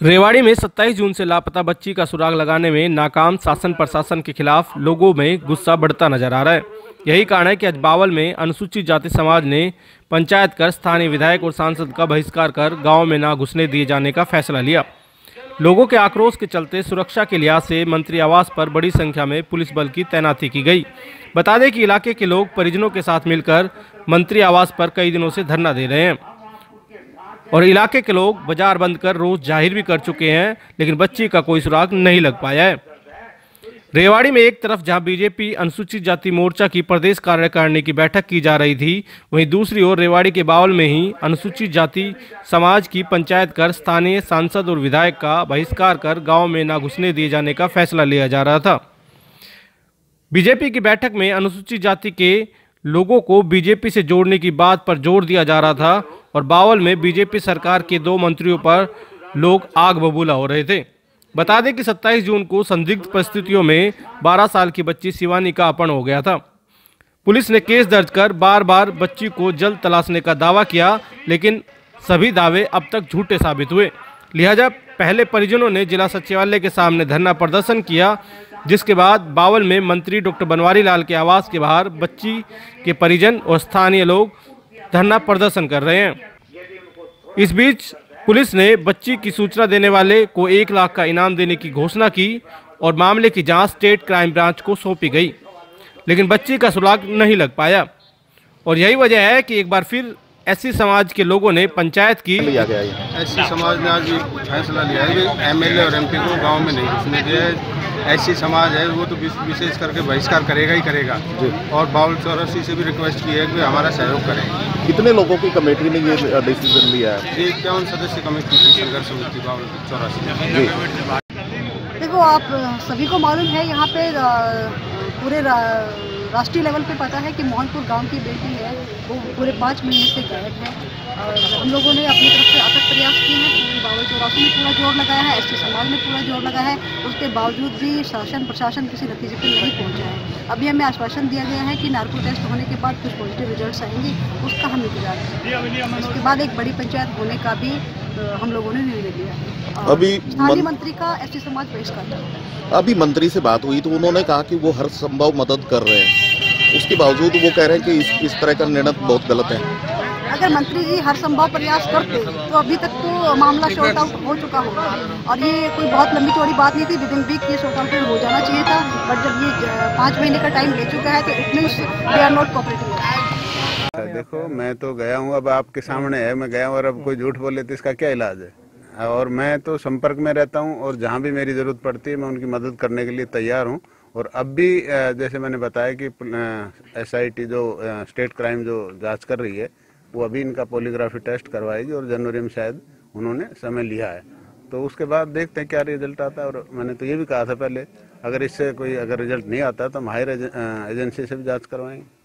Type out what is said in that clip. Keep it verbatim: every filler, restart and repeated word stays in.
रेवाड़ी में सत्ताईस जून से लापता बच्ची का सुराग लगाने में नाकाम शासन प्रशासन के खिलाफ लोगों में गुस्सा बढ़ता नजर आ रहा है। यही कारण है कि आज बावल में अनुसूचित जाति समाज ने पंचायत कर स्थानीय विधायक और सांसद का बहिष्कार कर गांव में ना घुसने दिए जाने का फैसला लिया। लोगों के आक्रोश के चलते सुरक्षा के लिहाज से मंत्री आवास पर बड़ी संख्या में पुलिस बल की तैनाती की गई। बता दें कि इलाके के लोग परिजनों के साथ मिलकर मंत्री आवास पर कई दिनों से धरना दे रहे हैं और इलाके के लोग बाजार बंद कर रोष जाहिर भी कर चुके हैं, लेकिन बच्ची का कोई सुराग नहीं लग पाया है। रेवाड़ी में एक तरफ जहां बीजेपी अनुसूचित जाति मोर्चा की प्रदेश कार्यकारिणी की बैठक की जा रही थी, वहीं दूसरी ओर रेवाड़ी के बावल में ही अनुसूचित जाति समाज की पंचायत कर स्थानीय सांसद और विधायक का बहिष्कार कर गांव में न घुसने दिए जाने का फैसला लिया जा रहा था। बीजेपी की बैठक में अनुसूचित जाति के लोगों को बीजेपी से जोड़ने की बात पर जोर दिया जा रहा था और बावल में बीजेपी सरकार के दो मंत्रियों पर लोग आग बबूला हो रहे थे। बता दें कि सत्ताईस जून को संदिग्ध परिस्थितियों में बारह साल की बच्ची शिवानी का अपहरण हो गया था। पुलिस ने केस दर्ज कर बार बार बच्ची को जल्द तलाशने का दावा किया, लेकिन सभी दावे अब तक झूठे साबित हुए। लिहाजा पहले परिजनों ने जिला सचिवालय के सामने धरना प्रदर्शन किया, जिसके बाद बावल में मंत्री डॉक्टर बनवारी लाल के आवास के बाहर बच्ची के परिजन और स्थानीय लोग धरना प्रदर्शन कर रहे हैं। इस बीच पुलिस ने बच्ची की सूचना देने वाले को एक लाख का इनाम देने की घोषणा की और मामले की जांच स्टेट क्राइम ब्रांच को सौंपी गई, लेकिन बच्ची का सुराग नहीं लग पाया और यही वजह है कि एक बार फिर एससी समाज के लोगों ने पंचायत की एससी समाज ने आज फैसला लिया है कि एमएलए और एमपी को गांव में नहीं घुसने दिया है। एससी समाज है वो तो विशेष करके बहिष्कार करेगा ही करेगा और बावल चौरासी से भी रिक्वेस्ट की है कि हमारा सहयोग करें। कितने लोगों की कमेटी ने ये डिसीजन लिया है? ये इक्यावन सदस्य कमेटी थी संघर्ष समिति बावल चौरासी। देखो, आप सभी को मालूम है, यहाँ पे पूरे राष्ट्रीय लेवल पे पता है कि मोहनपुर गांव की बेटी है वो पूरे पाँच महीने से गायब है और हम लोगों ने अपनी तरफ से अथक प्रयास किए हैं। बावल चौरासी ने पूरा जोर लगाया है, एसटी समाज ने पूरा जोर लगाया है, उसके बावजूद भी शासन प्रशासन किसी नतीजे पर नहीं पहुंचा है। अभी हमें आश्वासन दिया गया है कि नार्को टेस्ट होने के बाद कुछ पॉजिटिव रिजल्ट आएंगे, उसका हम इंतजार करें। उसके बाद एक बड़ी पंचायत होने का भी हम लोगों ने निर्णय लिया। अभी स्थानीय मंत्री का एसटी समाज बहिष्कार। अभी मंत्री से बात हुई तो उन्होंने कहा कि वो हर संभव मदद कर रहे हैं, उसके बावजूद वो कह रहे हैं कि इस, इस तरह का निर्णय बहुत गलत है। अगर मंत्री जी हर संभव प्रयास करते तो अभी तक तो मामला शॉर्ट आउट हो चुका होगा और ये कोई बहुत लंबी चौड़ी बात नहीं थी। विद इन वीक ये शॉर्ट आउट हो जाना चाहिए था, बट जब ये पाँच महीने का टाइम ले चुका है तो it means they are not cooperating. देखो, मैं तो गया हूँ, अब आपके सामने है, मैं गया हूँ और अब कोई झूठ बोले तो इसका क्या इलाज है। और मैं तो संपर्क में रहता हूँ और जहाँ भी मेरी ज़रूरत पड़ती है मैं उनकी मदद करने के लिए तैयार हूँ। और अब भी जैसे मैंने बताया कि एसआईटी जो स्टेट क्राइम जो जांच कर रही है वो अभी इनका पॉलीग्राफी टेस्ट करवाएगी और जनवरी में शायद उन्होंने समय लिया है, तो उसके बाद देखते हैं क्या रिजल्ट आता है। और मैंने तो ये भी कहा था पहले, अगर इससे कोई अगर रिजल्ट नहीं आता तो हम हायर एजेंसी से भी जाँच करवाएंगे।